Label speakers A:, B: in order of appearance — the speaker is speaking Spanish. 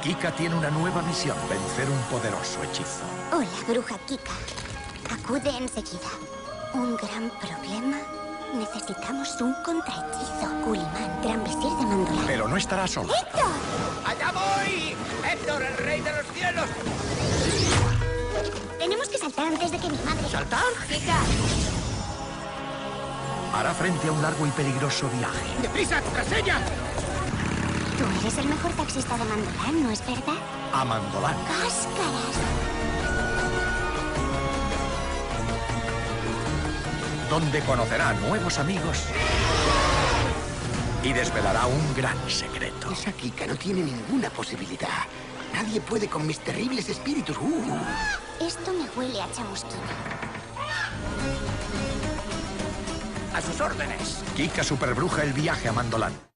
A: Kika tiene una nueva misión, vencer un poderoso hechizo.
B: Hola, bruja Kika. Acude enseguida. Un gran problema. Necesitamos un contrahechizo. Gulimán, gran visir de Mandolán.
A: Pero no estará solo.
B: ¡Héctor!
C: ¡Allá voy! ¡Héctor, el rey de los cielos!
B: Tenemos que saltar antes de que mi madre...
C: ¿Saltar?
B: Kika.
A: Hará frente a un largo y peligroso viaje.
C: ¡Deprisa, tras ella!
B: Tú eres el mejor taxista de Mandolán, ¿no es verdad?
A: A Mandolán.
B: ¡Cáscaras!
A: Donde conocerá nuevos amigos y desvelará un gran secreto.
C: Esa Kika no tiene ninguna posibilidad. Nadie puede con mis terribles espíritus.
B: Esto me huele a chamusquina.
C: ¡A sus órdenes!
A: Kika Superbruja, el viaje a Mandolán.